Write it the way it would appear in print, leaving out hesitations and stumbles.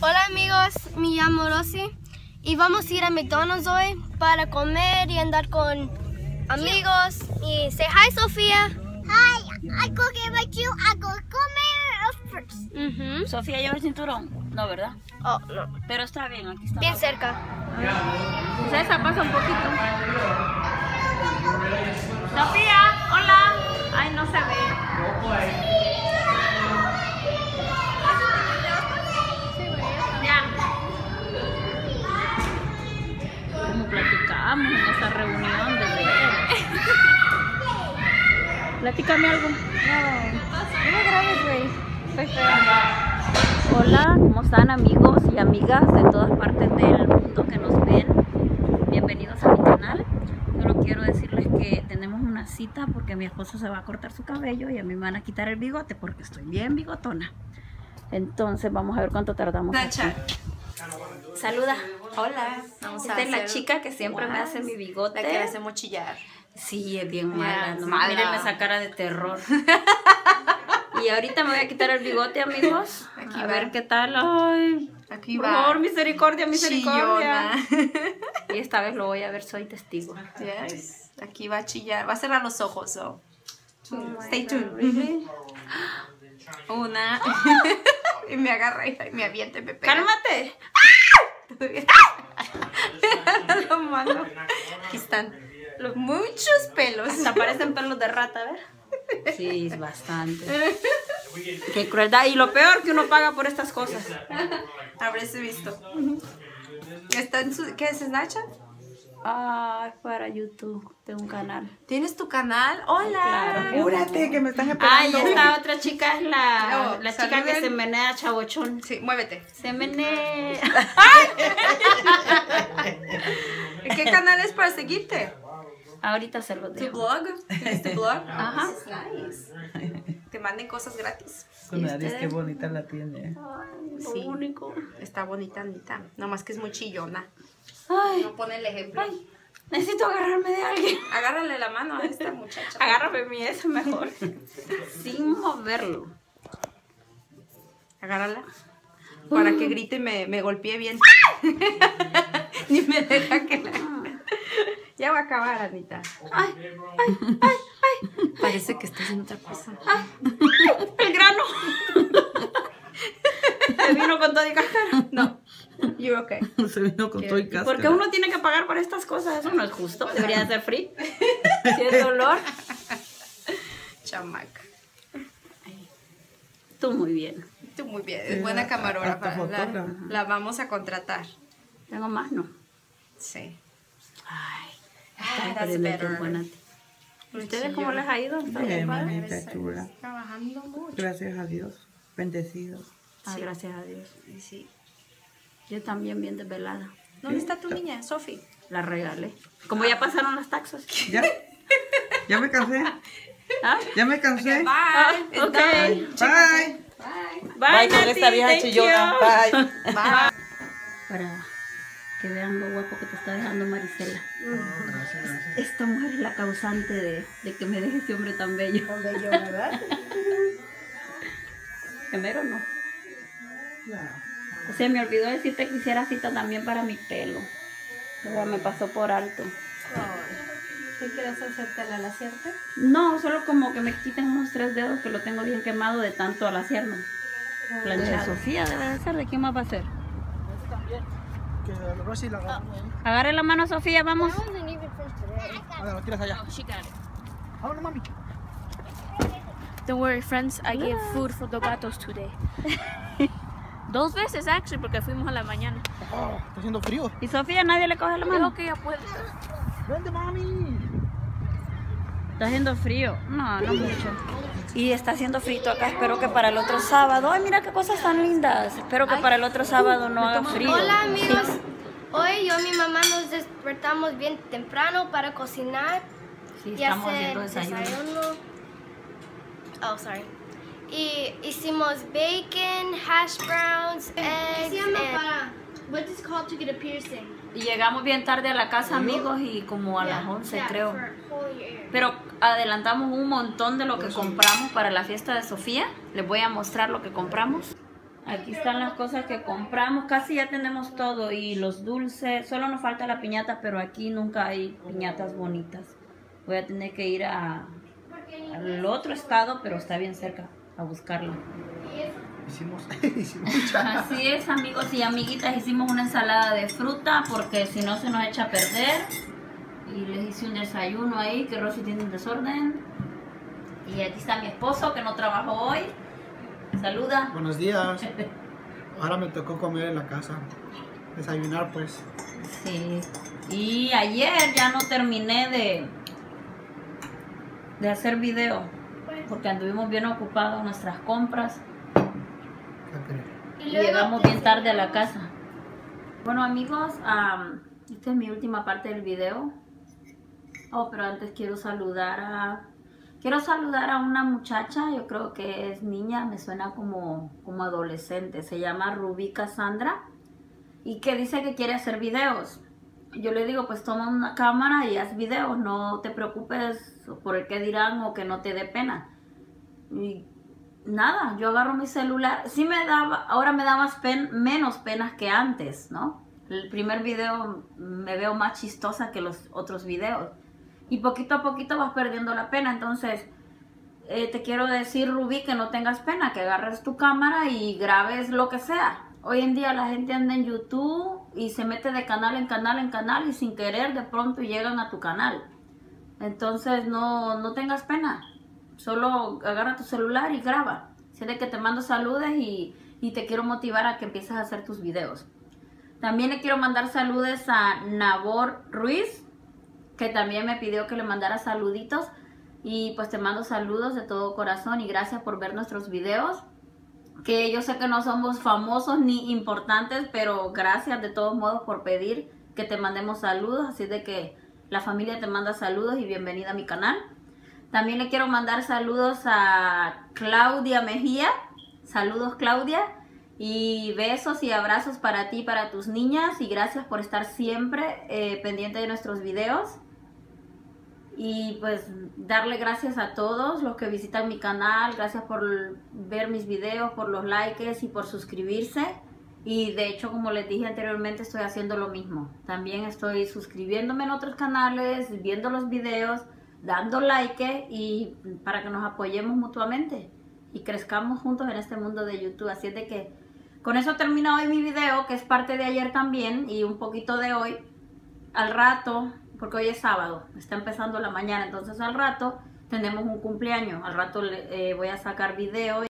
Hola amigos, me llamo Rosy y vamos a ir a McDonald's hoy para comer y andar con amigos. Y say hi, Sofía. Hi, I go get my cue. I go comer first. Sofía lleva el cinturón, no, ¿verdad? Oh, no. Pero está bien, aquí está. Bien cerca. César, pasa un poquito. Sofía, hola. Ay, no se ve. Ya. Como platicamos en esta reunión de ver. Platícame algo. No grabes, güey. Hola, ¿cómo están amigos y amigas de todas partes del mundo que nos ven? Bienvenidos a mi canal. Solo quiero decirles que tenemos una cita porque mi esposo se va a cortar su cabello y a mí me van a quitar el bigote porque estoy bien bigotona. Entonces vamos a ver cuánto tardamos. Saluda. Hola, Esta es la chica que siempre me hace mi bigote. La que le hacemos chillar. Sí, es bien mala. No, mala. Mírenme esa cara de terror. Y ahorita me voy a quitar el bigote, amigos. Aquí a va. ver qué tal. Ay, Aquí por va. favor, misericordia, misericordia. Chillona. Y esta vez lo voy a ver, soy testigo. Yes. Aquí va a chillar. Va a cerrar los ojos. So. Stay tuned. Really? Una. Y me agarra y me avienta y me pega. ¡Cálmate! Lo mando. Aquí están los muchos pelos. Hasta parecen pelos de rata, ¿ver? Sí, es bastante. Qué crueldad. Y lo peor que uno paga por estas cosas. Habrás visto. ¿Está en su, ¿qué es Snapchat? Ah, para YouTube. Tengo un canal. ¿Tienes tu canal? Hola. Claro. Apúrate, que me están Ah, esperando. y esta otra chica es la Oh, chica que saluden. se menea chabochón. Sí, muévete. Se menea. ¿Qué canal es para seguirte? Ahorita se los ¿Tu dejo. blog? ¿Tienes tu blog? Ajá. Nice. Te manden cosas gratis. Su nariz, qué bonita la tiene. Lo Sí. único. Está bonita, Anita. Nomás que es muy chillona. Ay, No pone el ejemplo. ay, necesito agarrarme de alguien. Agárrale la mano a esta muchacha. Agárrame mi eso mejor. Sin moverlo. Agárrala. Para que grite y me golpee bien. Ni me deja que la... Ya va a acabar, Anita. Ay, ay, ay, ay. Parece que está haciendo otra cosa. El grano. ¿Te vino con todo y cáscara? No. You're okay. Se vino con todo y cáscara. ¿Por qué uno tiene que pagar por estas cosas? Eso no es justo. Debería ser free. Si es dolor. Chamaca. Tú muy bien. Tú muy bien. Es buena camarógrafa. hasta fotógrafa. La vamos a contratar. Tengo más, ¿no? Sí. Ay, That's experimento better. buena. ¿Ustedes cómo les ha ido? ¿Están Bien, ocupadas? mamita chula. Trabajando mucho. Gracias a Dios. Bendecidos. Ah, gracias a Dios. Sí. Yo también bien desvelada. ¿Dónde está tu niña, Sofi? La regalé. Como ya pasaron las taxas. ¿Ya? ¿Ya me cansé? ¿Ah? ¿Ya me cansé? Bye. Ah, It's ok. done. Bye. Bye, con Nati, esta vieja thank chillona. you. Bye. Bye. Para que vean lo guapo que te está dejando Marisela. Esta mujer es la causante de que me deje ese hombre tan bello. Bello, ¿verdad? Primero no. Se me olvidó decirte que hiciera cita también para mi pelo. Pero me pasó por alto. ¿Qué quieres hacerte la laciarte? No, solo como que me quiten unos 3 dedos que lo tengo bien quemado de tanto alaciarme. Planchado. Sofía debe de ser. ¿De quién más va a ser? Que Rosy la agarra ahí. Agarre la mano, Sofía, vamos. A ver, lo tiras allá. Vámonos, mami. Don't worry, friends. I gave food for the gatos today. 2 veces, actually, porque fuimos a la mañana. Oh, está haciendo frío. ¿Y Sofía nadie le coge la mano? que ya puede. Vente, mami. Está haciendo frío. No, no mucho. Y está haciendo frito acá. Espero que para el otro sábado. Ay, mira qué cosas tan lindas. Espero que para el otro sábado no haga frío. Hola amigos. Hoy yo y mi mamá nos despertamos bien temprano para cocinar Sí, y estamos hacer haciendo desayuno. Oh, sorry. Y hicimos bacon, hash browns, eggs. What is called to get a piercing? Y llegamos bien tarde a la casa, amigos, y como a las 11, creo. Pero adelantamos un montón de lo que compramos para la fiesta de Sofía. Les voy a mostrar lo que compramos. Aquí están las cosas que compramos. Casi ya tenemos todo. Y los dulces. Solo nos falta la piñata, pero aquí nunca hay piñatas bonitas. Voy a tener que ir al otro estado, pero está bien cerca, a buscarla. Hicimos mucha. Así es, amigos y amiguitas. Hicimos una ensalada de fruta porque si no se nos echa a perder. Y les hice un desayuno ahí, que Rosy tiene un desorden. Y aquí está mi esposo, que no trabajó hoy. Saluda. Buenos días. Ahora me tocó comer en la casa. Desayunar, pues. Sí. Y ayer ya no terminé de hacer video. Porque anduvimos bien ocupados en nuestras compras. Y llegamos bien tarde a la casa. Bueno, amigos, esta es mi última parte del video. Oh, pero antes quiero saludar a una muchacha. Yo creo que es niña, me suena como adolescente. Se llama Rubí Cassandra y que dice que quiere hacer videos. Yo le digo, pues toma una cámara y haz videos. No te preocupes por el que dirán o que no te dé pena. Y nada, yo agarro mi celular. Sí ahora me da menos penas que antes, ¿no? El primer video me veo más chistosa que los otros videos. Y poquito a poquito vas perdiendo la pena. Entonces, te quiero decir, Rubí, que no tengas pena, que agarres tu cámara y grabes lo que sea. Hoy en día la gente anda en YouTube y se mete de canal en canal en canal y sin querer de pronto llegan a tu canal. Entonces, no tengas pena. Solo agarra tu celular y graba. Sé de que te mando saludos y te quiero motivar a que empieces a hacer tus videos. También le quiero mandar saludos a Nabor Ruiz, que también me pidió que le mandara saluditos. Y pues te mando saludos de todo corazón y gracias por ver nuestros videos. Que yo sé que no somos famosos ni importantes, pero gracias de todos modos por pedir que te mandemos saludos. Así de que la familia te manda saludos y bienvenida a mi canal. También le quiero mandar saludos a Claudia Mejía. Saludos, Claudia. Y besos y abrazos para ti y para tus niñas. Y gracias por estar siempre pendiente de nuestros videos. Y pues darle gracias a todos los que visitan mi canal. Gracias por ver mis videos, por los likes y por suscribirse. Y de hecho, como les dije anteriormente, estoy haciendo lo mismo. También estoy suscribiéndome en otros canales, viendo los videos, dando like y para que nos apoyemos mutuamente y crezcamos juntos en este mundo de YouTube. Así es de que con eso termina hoy mi video, que es parte de ayer también y un poquito de hoy. Al rato, porque hoy es sábado, está empezando la mañana, entonces al rato tenemos un cumpleaños. Al rato voy a sacar video